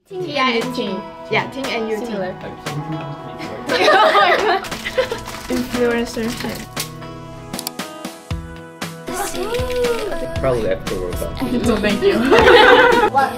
T-I-N-T. Yeah, Ting and U-T. Similar. Influencer. Probably after workout. So thank you. What?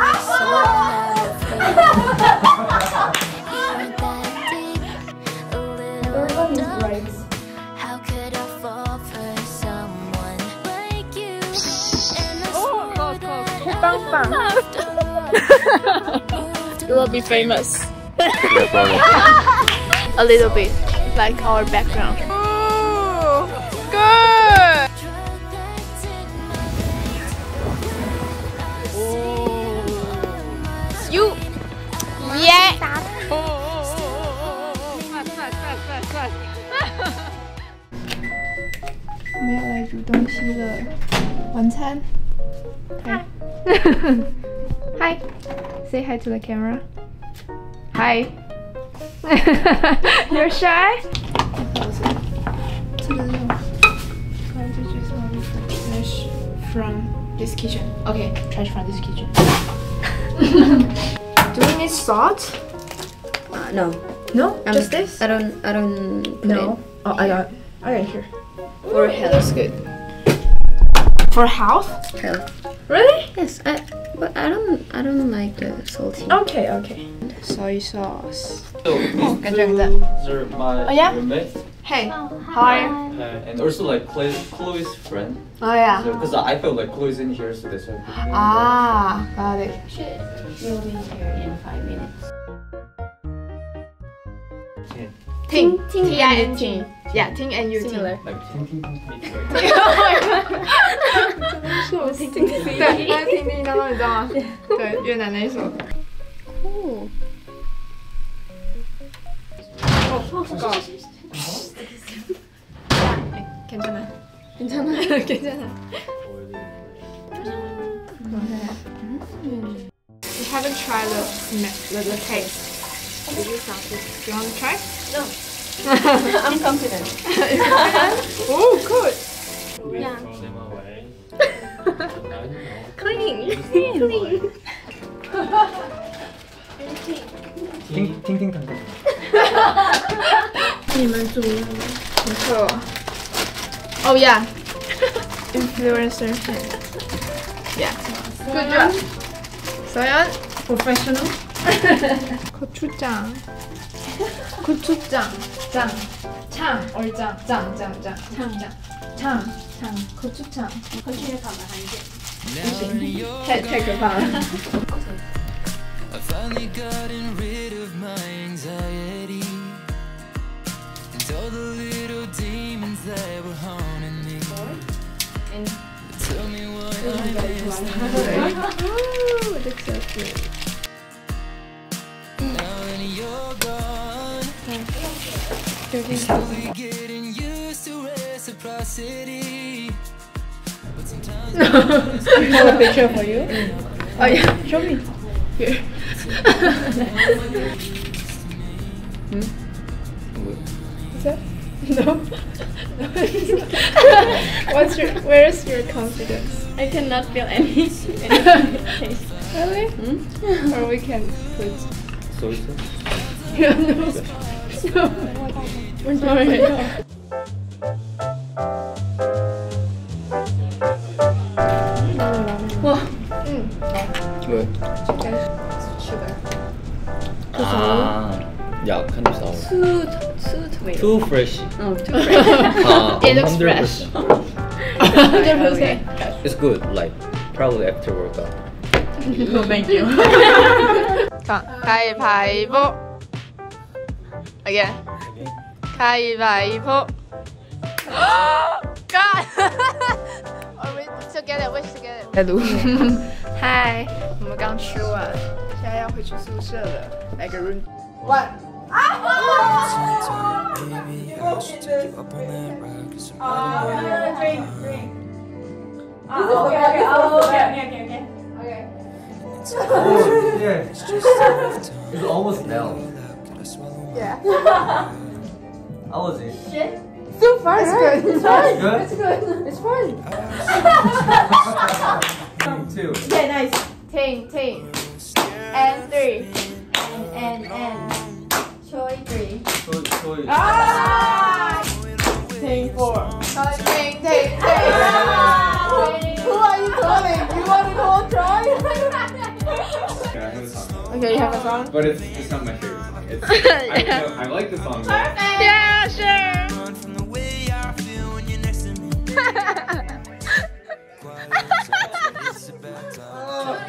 You will be famous. Yeah, probably. A little bit, like our background. Oh, good. You, yeah. 我们要来煮东西了，晚餐。Hi. Hi. Say hi to the camera. Hi. You're shy? Trash from this kitchen. Okay, trash from this kitchen. Do we need salt? No. No, just this. I don't put No. it. Oh, I got here. For health. That's good. For health? Health. Really? Yes, but I don't like the salty. Okay, okay. Soy sauce. These good. are my Oh, yeah? roommate, Hey, how are you? and also like Chloe's friend. Oh yeah. Because I felt like Chloe's in here, so that's why. Ah, got it. We'll be here in 5 minutes. Ting, T-I-N-T. Yeah, Ting and U-T. Similar. Like ting. 是我听听，对，他是听叮当当，你知道吗？对，越南那一首。 Cool. 괜찮아. You haven't tried the taste. Do you want to try? No. I'm confident. Oh, good. Yeah. Clean. ting. 你们煮了吗？没错。Oh yeah. Influencer. Yeah. Good job. 서연. Professional. 고추장. 장. 장. 얼장. 장. 고추장. 回去考了韩检。 太可怕了。 I finally gotten rid of my anxiety and all the little demons that were haunting me. Tell me what I missed. Ooh, it looks so good. Now that you're gone, slowly getting used to reciprocity. But sometimes I have a picture for you. Oh yeah, show me. Here. Is that? No. Where's your confidence? I cannot feel any taste. Really? Or we can put. Soy sauce? No. We're sorry. Wow. Good. Sugar. Ah, yeah, kind of sour. Too tomato. Too fresh. Oh, too fresh. It looks fresh. 100%. It's good, like probably after workout. No, thank you. 가위바위보. Again. 가위바위보. God. Or we together, we together. Hi. 我们刚吃完，现在要回去宿舍了。来个 room. One. maybe I should take you up on that ride 'cause I'm Drink. Okay. Oh yeah, it's almost now. Yeah. How was it? So far, it's good. It's fun. Good? It's good. It's fun. Me too. Yeah, nice. Ting. and 3 and Choi 3 Choi. ah Ting 4 Ting who are you calling? You want to call Troy? Okay, I have a song. Okay, you have a song? But it's not my favorite song. It's, I like the song. Though. Yeah, sure. Run from the way I feel when you're next to me. It's about time.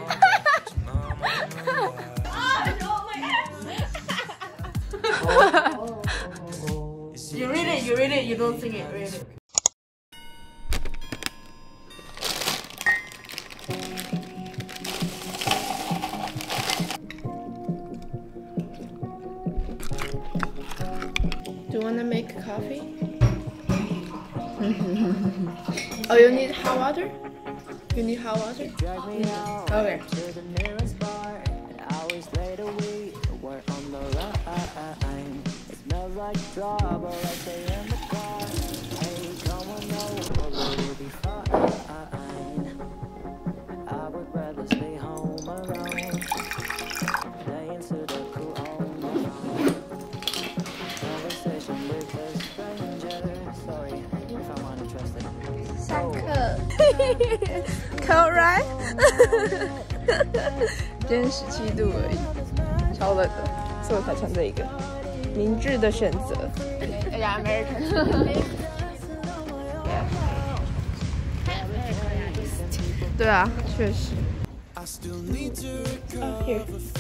You read it, you don't sing it, read it. Do you want to make coffee? Oh, you need hot water? You need hot water? Okay. Cold, right? 今天17度而已，超冷的，所以我才穿这一个。明智的选择。哎呀 ，American。对啊，确实。Here.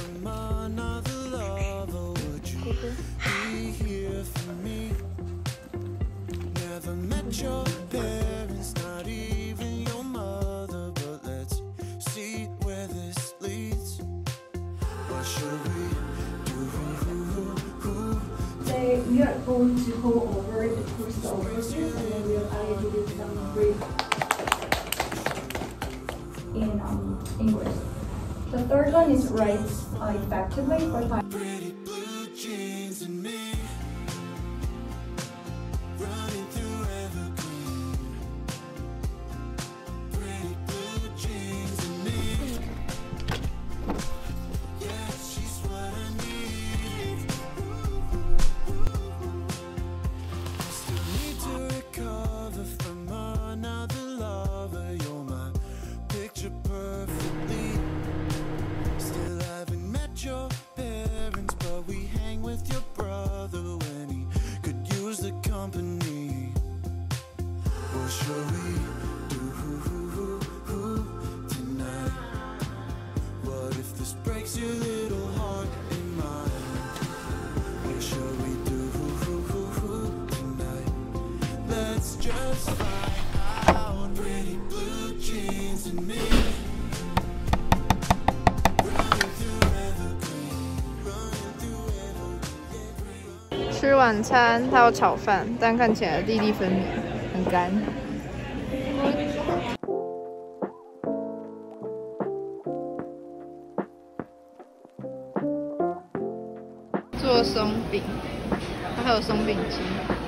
We are going to go over the first overview and then we'll try to do some brief in English. The third one is write effectively for time. Pretty blue jeans and me running through evergreen. Pretty blue jeans and me. Yeah, she's what I need. Still need to recover from another lover. You're my picture perfectly. Still haven't met your parents, but we hang with your brother when he could use the company. What shall we do tonight? What if this breaks your little heart in mine? What shall we do tonight? Let's just find out. Pretty blue jeans and me. 吃晚餐，它有炒饭，但看起来粒粒分明，很干。做松饼，它还有松饼机。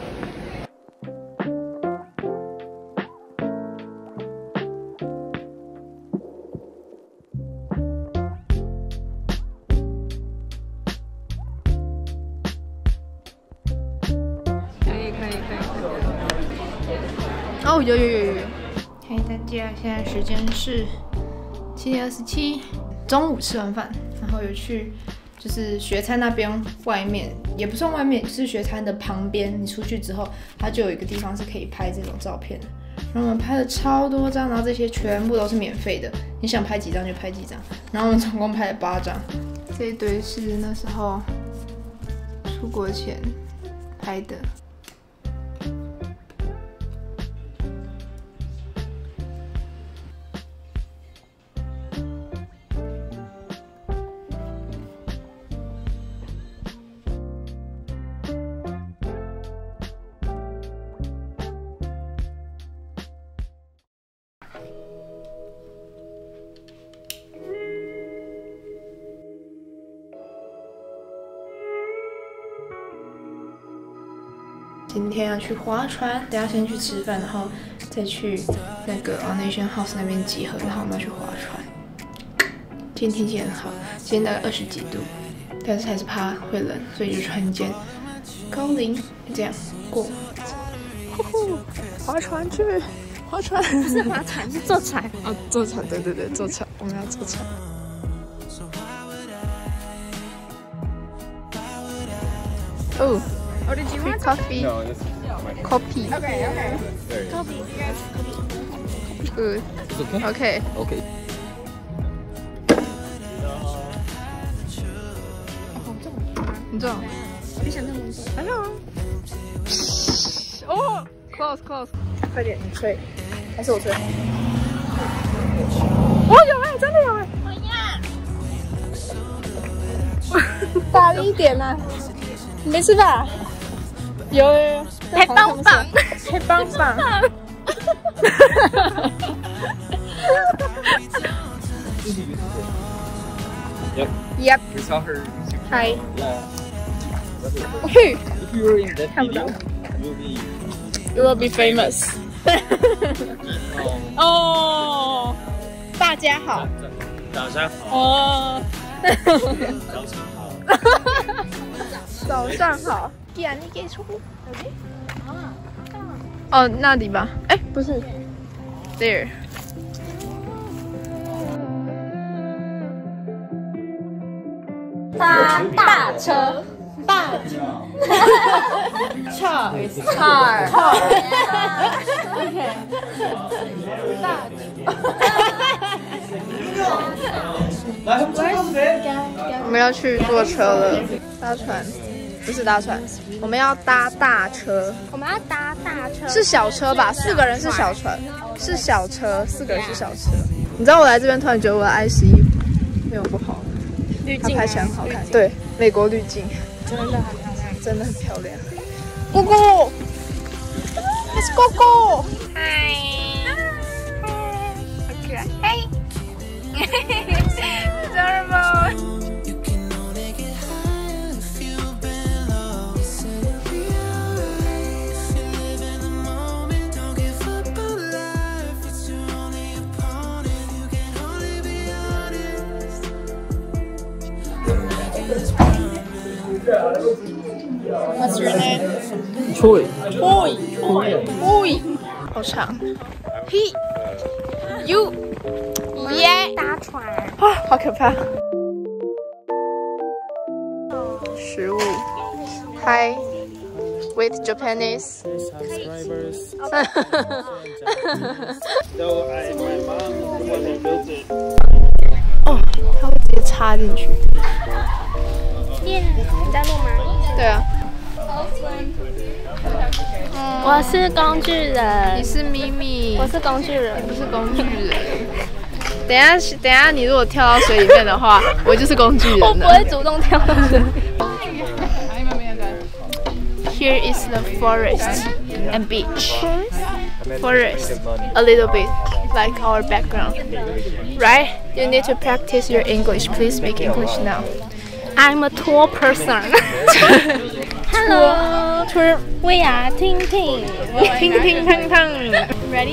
哦，有。嘿，大家，现在时间是7点27，中午吃完饭，然后有去就是学餐那边外面，也不算外面，就是学餐的旁边。你出去之后，它就有一个地方是可以拍这种照片的。然后我们拍了超多张，然后这些全部都是免费的，你想拍几张就拍几张。然后我们总共拍了8张，这一堆是那时候出国前拍的。今天要去划船，等下先去吃饭，然后再去那个 Nation House 那边集合，然后我们要去划船。 今天天气很好，今天大概20几度，但是还是怕会冷，所以就穿一件高领，这样过。划船去，划船不是划船，是坐船。 哦，坐船，对对对，坐船，我们要坐船。哦 Or did you want coffee? No, this is my Coffee. Okay. there you go. Good. It's okay? Okay. Okay. 很重。 没想那么多。 还好啊。哦 ，close。快点，你吹，还是我吹？哦，有哎，真的有哎。大力一点呐！你没吃吧？有。 还棒棒， 还棒棒。Yep. We saw her. Hi. Yeah. Hey, If you were in that video, you'll be. you will be famous. 哦，大家好。 早上好。 哦， 早上好。 早上好。既然你给出。哦，那里吧？哎，不是 ，there。 大车，大Car。OK。 我们要去坐车了，搭船，不是搭船，我们要搭大车， 我们要搭大车。 是小车吧？4个人是小船，是小车，4个人是小车。你知道我来这边突然觉得我的IC没有不好，它拍起来很好看，对，美国滤镜，真的很漂亮，真的很漂亮。哥哥 ，Let's go go。 嗨，好可爱，嘿，adorable。 You can only get high if you've been low. You said it'd be alright if you live in the moment. Don't give up on life. It's your only opponent. You can only be honest. I'm making this promise. What's your name? Troy. Boy，好长。He you yeah 搭船。 啊，好可怕。食物 ，Hi with Japanese。 Subscribers. So my mom was who built it. 哦，它会直接插进去。 耶，你在录吗？ 对啊。 我是工具人你，是咪咪， 我是工具人。 不是工具人。等一下，你如果跳到水里面的话，我就是工具人了。 我不会主动跳的。 Here is the forest and beach. Forest, a little bit like our background, right? You need to practice your English. Please speak English now. I'm a tall person. Hello, we are Ting Ting. Ting ting tang tang. Ready?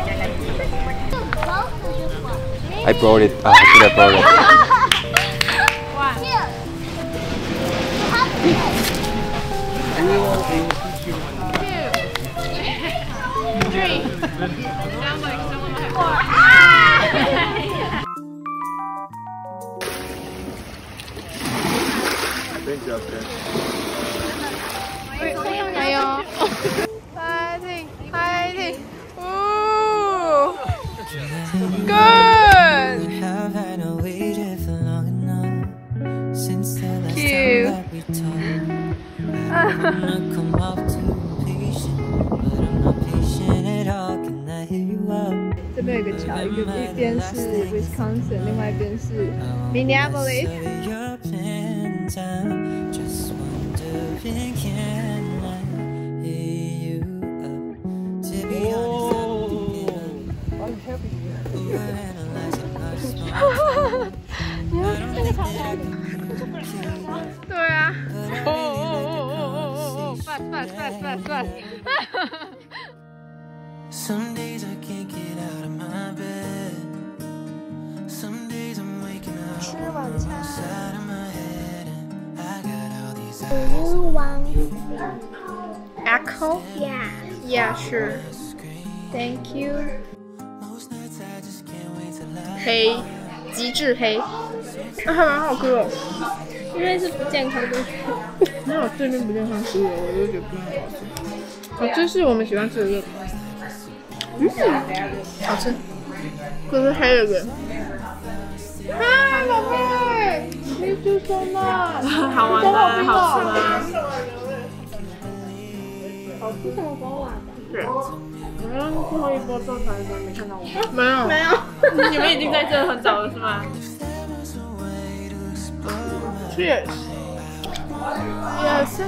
I brought it. I should have brought it. Thank you, Oscar. 加油 ！Fighting, fighting. Ooh, good. Have I waited for long enough since the last Cute. time that we talked? I wanna come off too patient, but I'm not patient at all. Can I hit you up? 这边有个桥，一边是 Wisconsin， 另外一边是 Minneapolis。 Your plans, I'm just wondering, can I hit you up? To be honest, I'm thinking overanalyzing our small. 对啊。哦 ，fast。 Some days I can't get out of my bed. Some days I'm waking up 吃晚餐。 out of my head and I got all these Do you want? Echo? Yeah. Yeah, sure. Thank you. most nights I just can't wait till I 黑，极致黑，那还蛮好吃的。 因为是不健康的。 没有这边不健康食物，我就觉得不很好吃。哦，这是我们喜欢吃的这个。好吃。这是黑的人。嗨，宝贝，Thank you so much。好玩吗？好吃吗？ 你怎么给我玩的？ 对。最后一波做团的没看到我。没有。没有。你们已经在这很早了是吗 ？Cheers。Yes。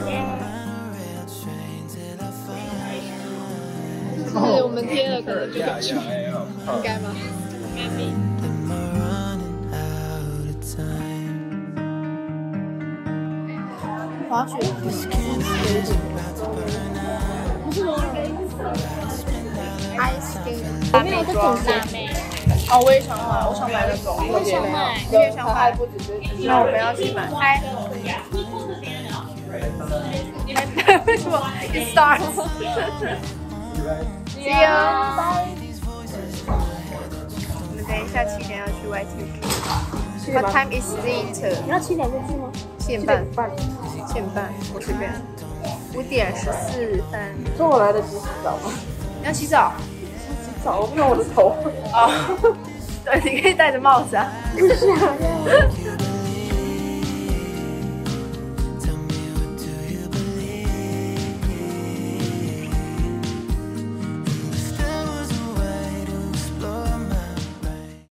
就是我们贴了可能就可以去，应该吗？应该。 滑雪，ice skate， 我没有这种辣妹。 哦，我也想买，我想买那种， 我想买。 你也想买？那我们要去买。嗨。为什么 ？It starts. See you. Bye. 我们等一下7点要去 Y2K。What time is it? 你要7点就去吗 7点半。7点半，我随便。5点14分。 说我来得及洗澡吗？ 你要洗澡？ 洗澡，我不用我的头。 哦，对，你可以戴着帽子啊。 不想要。